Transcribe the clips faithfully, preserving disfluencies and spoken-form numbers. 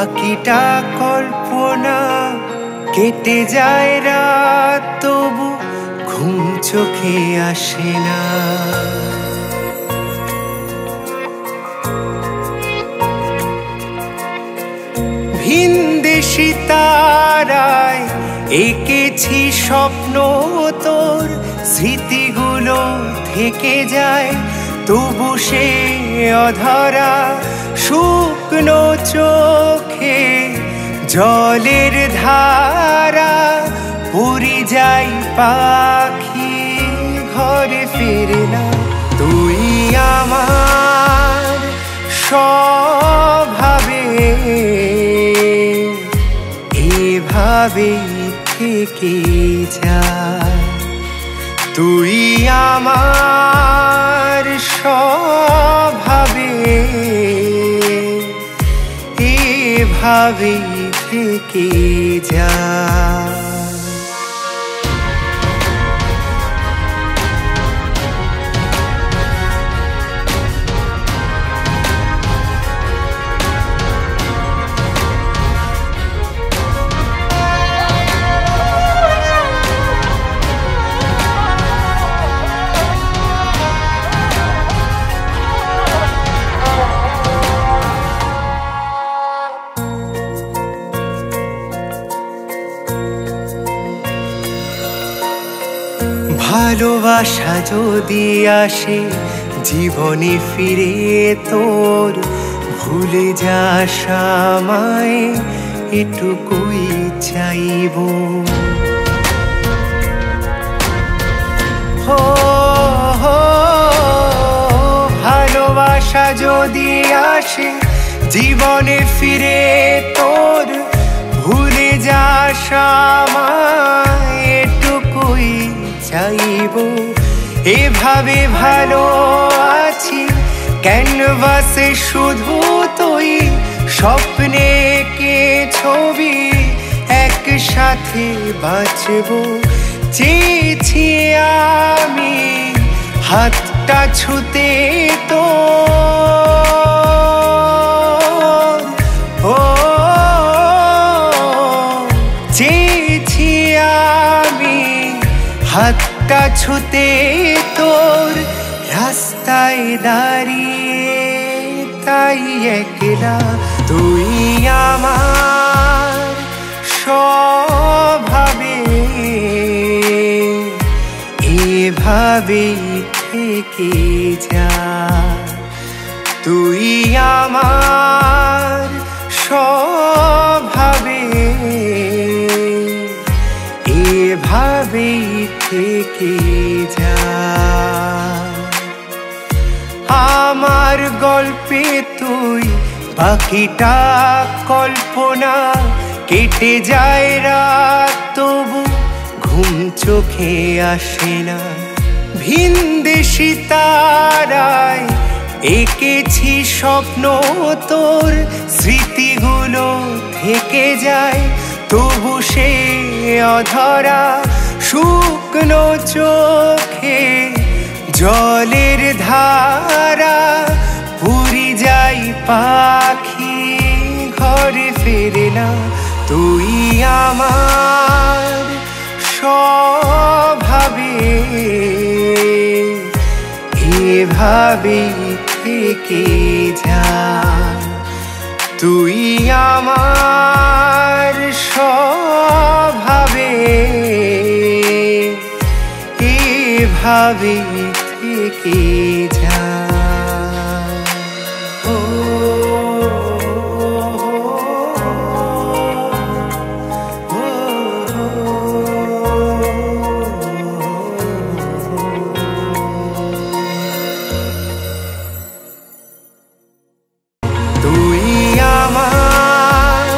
বাকিটা কল্পনা। কেটে যায় রাত তবু ঘুম চোখে আসে না। ভিনদেশি তারায় এঁকেছি স্বপ্ন তোর, স্মৃতিগুলো থেকে যায় তবু সে অধরা। শুকনো চোখে জলের ধারা, পুরি যাই পাখি ঘরে ফিরে না। তুই আমার স্বভাবে এভাবেই থেকে যা। তুই আমার স্বভাবে এভাবেই থেকে যা। ভালোবাসা যদি আসে জীবনে ফিরে তোর, ভুলে যাস আমায় এটুকুই চাইব। হো হো ভালোবাসা যদি আসে জীবনে ফিরে তোর, ভুলে যাস আমায় এটুকুই চাইব। এভাবে ভালো আছি ক্যানভাসে শুধু তুই, স্বপ্নে কে ছবি একসাথে বাঁচব। চেয়েছি আমি হাতটা ছুতে তো, ও চেয়েছি আমি হাতটা ছুতে তোর। রাস্তায় দাঁড়িয়ে তাই একলা তুই আমার স্বভাবে এভাবেই থেকে যা। তুই আমার স্বভাবে এভাবেই থেকে যা। আমার গল্পে তুই বাকিটা কল্পনা। কেটে যায় রাত তবু ঘুম চোখে আসে না। ভিনদেশি তারায় এঁকেছি স্বপ্ন তোর, স্মৃতিগুলো থেকে যায় তবু সে অধরা। শুকনো চোখে জলের ধারা, পুরি যাই পাখি ঘরে ফেরে না। তুই আমার স্বভাবে এভাবেই থেকে যা। তুই আমার স্বভাবে এভাবেই থেকে যা। ও তুই আমার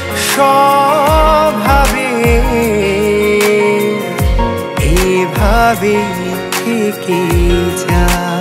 স্বভাবে এভাবেই থেকে যা।